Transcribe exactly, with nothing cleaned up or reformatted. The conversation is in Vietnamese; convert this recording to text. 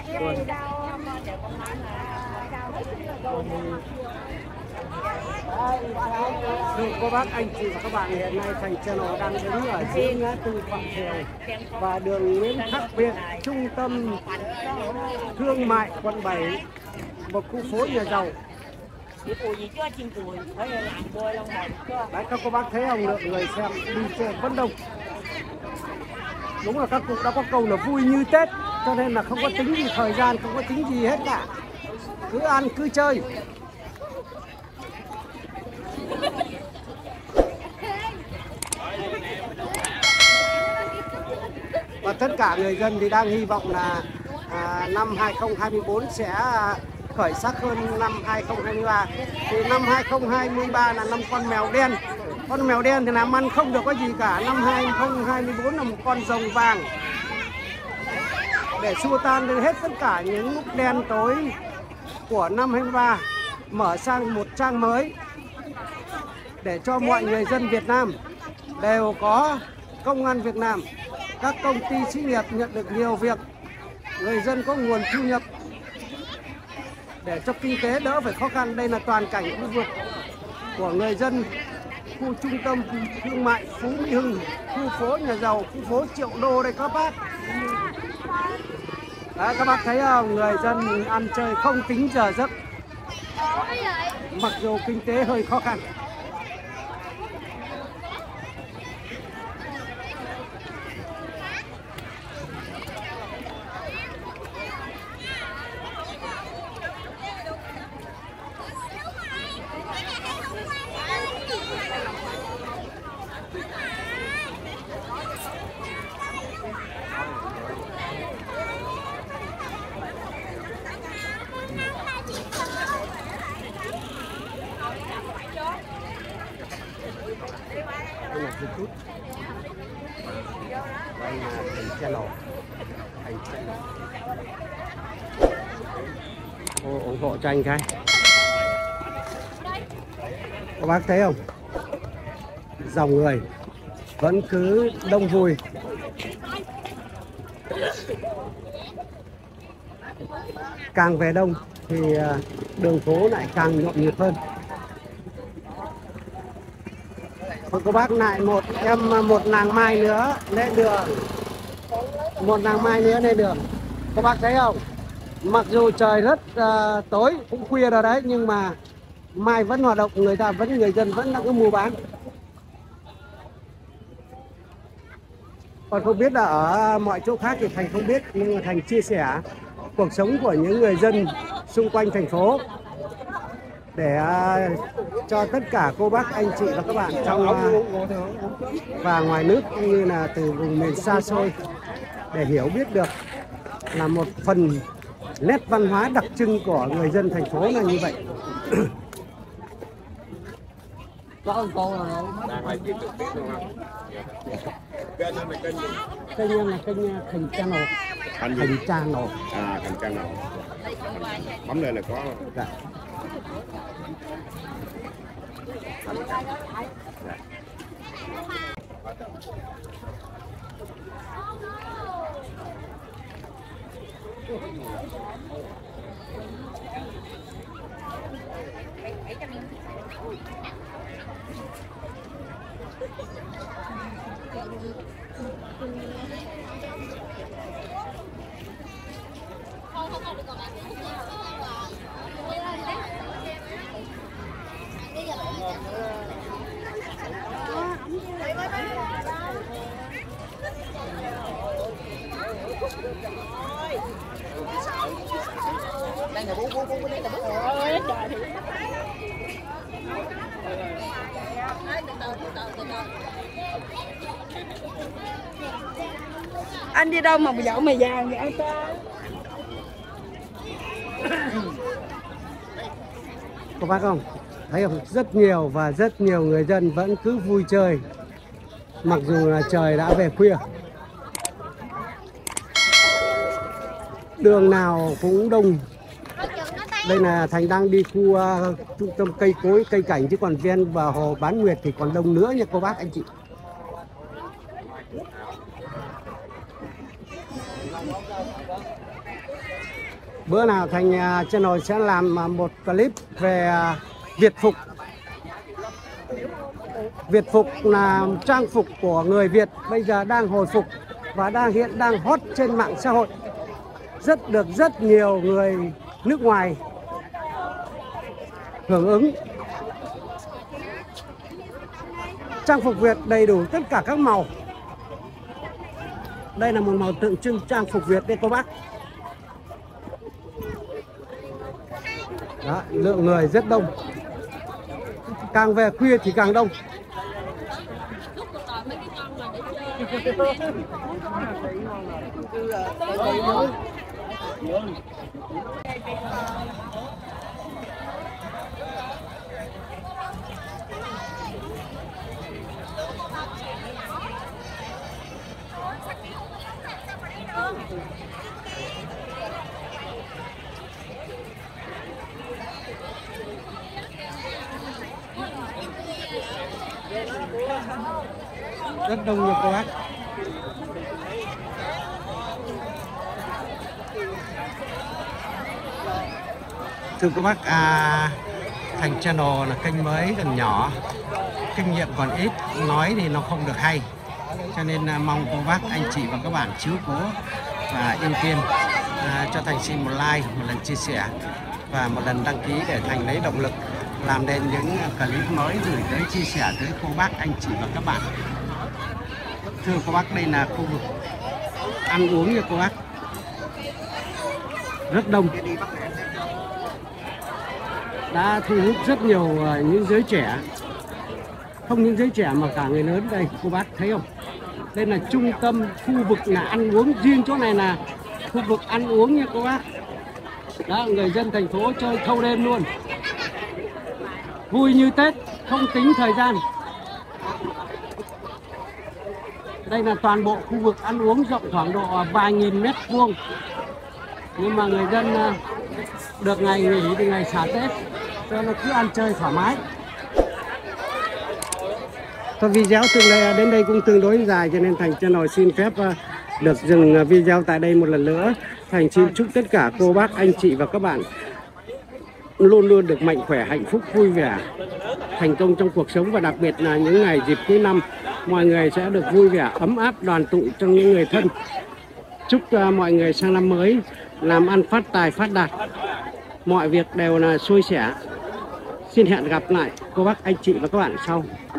Thưa cô bác, anh chị và các bạn, hiện nay Thành Channel đang đứng ở giữa ngã tư Phạm Thiều và đường Nguyễn Khắc Viện, trung tâm thương mại quận bảy, một khu phố nhà giàu. Đấy, các cô bác thấy không, lượng người xem đi chơi vẫn đông. Đúng là các cụ đã có câu là vui như Tết, cho nên là không có tính gì thời gian, không có tính gì hết cả, cứ ăn cứ chơi. Và tất cả người dân thì đang hy vọng là à, năm hai không hai tư sẽ khởi sắc hơn năm hai không hai ba. Thì năm hai không hai ba là năm con mèo đen. Con mèo đen thì làm ăn không được có gì cả. Năm hai không hai tư là một con rồng vàng, để xua tan đi hết tất cả những lúc đen tối của năm hai ba, mở sang một trang mới để cho mọi người dân Việt Nam đều có công ăn việc làm, các công ty xí nghiệp nhận được nhiều việc, người dân có nguồn thu nhập để cho kinh tế đỡ phải khó khăn. Đây là toàn cảnh khu vực của người dân khu trung tâm thương mại Phú Mỹ Hưng, khu phố nhà giàu, khu phố Triệu Đô đây các bác. Đấy, các bác thấy không, người dân ăn chơi không tính giờ giấc, mặc dù kinh tế hơi khó khăn. Đây là YouTube, đây là Thành Channel, Thành Channel. Ô, ủng hộ cho anh cái. Các bác thấy không, dòng người vẫn cứ đông vui. Càng về đông thì đường phố lại càng nhộn nhịp hơn. Thôi cô bác, lại một em một nàng mai nữa lên đường, một nàng mai nữa lên đường. Các bác thấy không, mặc dù trời rất uh, tối, cũng khuya rồi đấy, nhưng mà mai vẫn hoạt động, người ta vẫn người dân vẫn đang cứ mua bán. Còn không biết là ở mọi chỗ khác thì Thành không biết, nhưng mà Thành chia sẻ cuộc sống của những người dân xung quanh thành phố để uh, cho tất cả cô bác, anh chị và các bạn trong uh, và ngoài nước, cũng như là từ vùng miền xa xôi, để hiểu biết được là một phần nét văn hóa đặc trưng của người dân thành phố là như vậy. Có cô rồi. Kênh em là kênh Thành Channel. Thành Channel. À, Thành Channel. Bấm đây là có. Dạ. Dạ. Đây là bố bố bố đây là bố. Ôi trời. Anh đi đâu mà dạo mày vàng vậy ta? Các bác không thấy không, rất nhiều và rất nhiều người dân vẫn cứ vui chơi mặc dù là trời đã về khuya. Đường nào cũng đông. Đây là Thành đang đi khu uh, trung tâm cây cối cây cảnh, chứ còn ven và hồ Bán Nguyệt thì còn đông nữa nha cô bác anh chị. Bữa nào Thành uh, channel sẽ làm uh, một clip về uh, Việt phục. Việt phục là trang phục của người Việt bây giờ đang hồi phục và đang hiện đang hot trên mạng xã hội, rất được rất nhiều người nước ngoài hưởng ứng. Trang phục Việt đầy đủ tất cả các màu. Đây là một màu tượng trưng trang phục Việt đấy cô bác. Đó, lượng người rất đông. Càng về khuya thì càng đông. Rất đông nhiều cô bác. Thưa các bác, à, Thành Channel là kênh mới còn nhỏ, kinh nghiệm còn ít, nói thì nó không được hay, cho nên à, mong cô bác, anh chị và các bạn chiếu cố và ưu tiên à, cho Thành xin một like, một lần chia sẻ và một lần đăng ký để Thành lấy động lực làm nên những clip mới gửi tới, chia sẻ tới cô bác, anh chị và các bạn. Thưa cô bác, đây là khu vực ăn uống nha cô bác, rất đông, đã thu hút rất nhiều những giới trẻ, không những giới trẻ mà cả người lớn. Đây cô bác thấy không, đây là trung tâm khu vực là ăn uống, riêng chỗ này là khu vực ăn uống nha cô bác. Đó, người dân thành phố chơi thâu đêm luôn, vui như Tết, không tính thời gian. Đây là toàn bộ khu vực ăn uống rộng khoảng độ vài nghìn mét vuông, nhưng mà người dân được ngày nghỉ thì ngày xả Tết cho nó cứ ăn chơi thoải mái. Thôi video tương lai đến đây cũng tương đối dài, cho nên Thành Channel xin phép được dừng video tại đây một lần nữa. Thành xin chúc tất cả cô bác, anh chị và các bạn luôn luôn được mạnh khỏe, hạnh phúc, vui vẻ, thành công trong cuộc sống, và đặc biệt là những ngày dịp cuối năm mọi người sẽ được vui vẻ, ấm áp, đoàn tụ trong những người thân. Chúc uh, mọi người sang năm mới làm ăn phát tài, phát đạt, mọi việc đều là xuôi xẻ. Xin hẹn gặp lại cô bác, anh chị và các bạn sau.